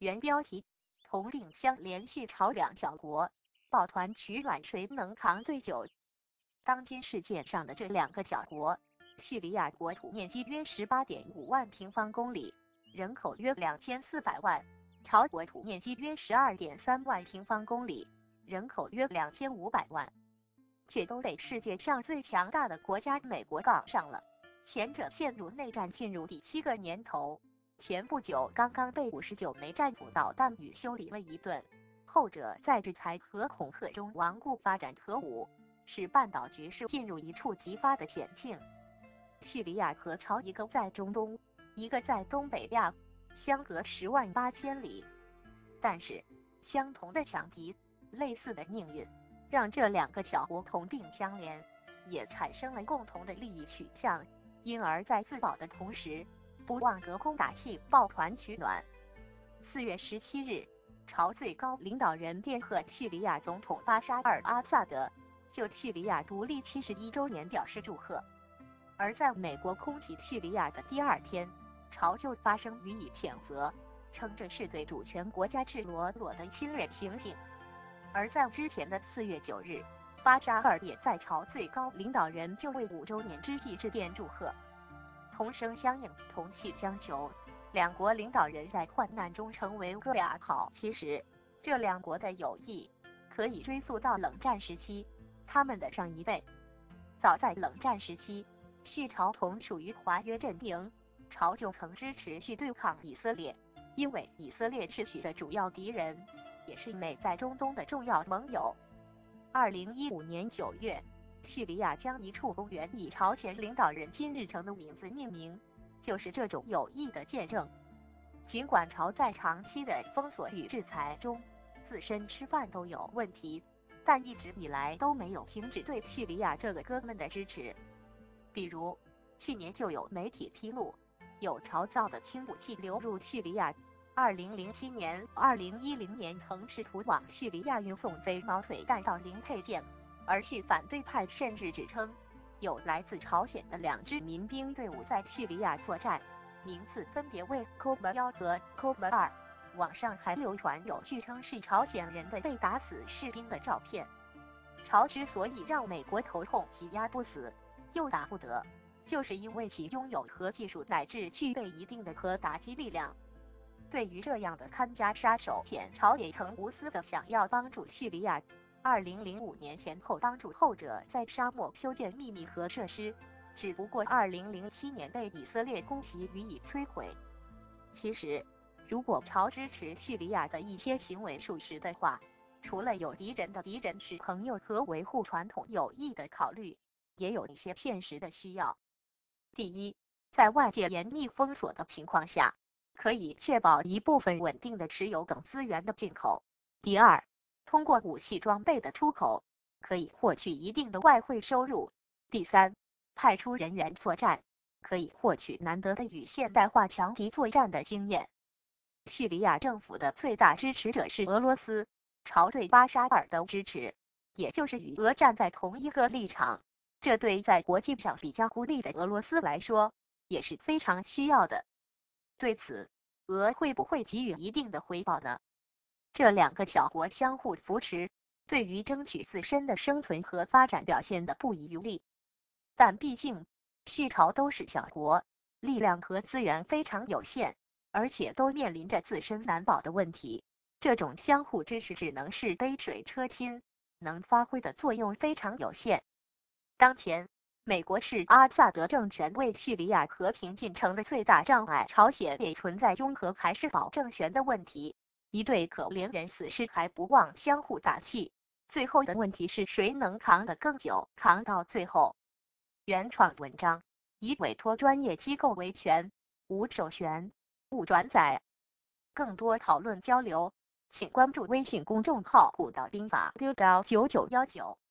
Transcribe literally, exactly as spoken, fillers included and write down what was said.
原标题：同病相怜，续朝两小国抱团取暖，谁能扛最久？当今世界上的这两个小国，叙利亚国土面积约十八点五万平方公里，人口约两千四百万；朝国土面积约十二点三万平方公里，人口约两千五百万，却都被世界上最强大的国家美国杠上了。前者陷入内战进入第七个年头，前不久刚刚被五十九枚战斧导弹雨修理了一顿，后者在制裁和恐吓中顽固发展核武，使半岛局势进入一触即发的险境。叙利亚和朝一个在中东，一个在东北亚，相隔十万八千里，但是相同的强敌，类似的命运，让这两个小国同病相怜，也产生了共同的利益取向，因而在自保的同时，不忘隔空打气，抱团取暖。四月十七日，朝最高领导人电贺叙利亚总统巴沙尔·阿萨德，就叙利亚独立七十一周年表示祝贺。而在美国空袭叙利亚的第二天，朝就发声予以谴责，称这是对主权国家赤裸裸的侵略行径。而在之前的四月九日，巴沙尔也在朝最高领导人就位五周年之际致电祝贺，同声相应，同气相求，两国领导人在患难中成为哥俩好。其实，这两国的友谊可以追溯到冷战时期，他们的上一辈。早在冷战时期，叙朝同属于华约阵营，朝就曾支持去对抗以色列，因为以色列是叙的主要敌人，也是美在中东的重要盟友。二零一五年九月，叙利亚将一处公园以朝前领导人金日成的名字命名，就是这种友谊的见证。尽管朝在长期的封锁与制裁中，自身吃饭都有问题，但一直以来都没有停止对叙利亚这个哥们的支持。比如，去年就有媒体披露，有朝造的轻武器流入叙利亚。二零零七年、二零一零年曾试图往叙利亚运送飞毛腿弹道零配件，而叙反对派甚至指称，有来自朝鲜的两支民兵队伍在叙利亚作战，名字分别为 Cobra 一和 Cobra 二。网上还流传有据称是朝鲜人的被打死士兵的照片。朝之所以让美国头痛其压不死，又打不得，就是因为其拥有核技术乃至具备一定的核打击力量。对于这样的看家杀手，前朝也曾无私的想要帮助叙利亚。二零零五年前后帮助后者在沙漠修建秘密核设施，只不过二零零七年被以色列攻击予以摧毁。其实，如果朝支持叙利亚的一些行为属实的话，除了有敌人的敌人是朋友和维护传统友谊的考虑，也有一些现实的需要。第一，在外界严密封锁的情况下，可以确保一部分稳定的石油等资源的进口。第二，通过武器装备的出口，可以获取一定的外汇收入。第三，派出人员作战，可以获取难得的与现代化强敌作战的经验。叙利亚政府的最大支持者是俄罗斯，朝对巴沙尔的支持，也就是与俄站在同一个立场。这对在国际上比较孤立的俄罗斯来说，也是非常需要的。对此，俄会不会给予一定的回报呢？这两个小国相互扶持，对于争取自身的生存和发展表现得不遗余力。但毕竟，叙朝都是小国，力量和资源非常有限，而且都面临着自身难保的问题。这种相互支持只能是杯水车薪，能发挥的作用非常有限。当前，美国是阿萨德政权为叙利亚和平进程的最大障碍，朝鲜也存在拥核还是保政权的问题。一对可怜人死时还不忘相互打气。最后的问题是谁能扛得更久，扛到最后。原创文章以委托专业机构为权，无授权，勿转载。更多讨论交流，请关注微信公众号“古道兵法”六九九九一九。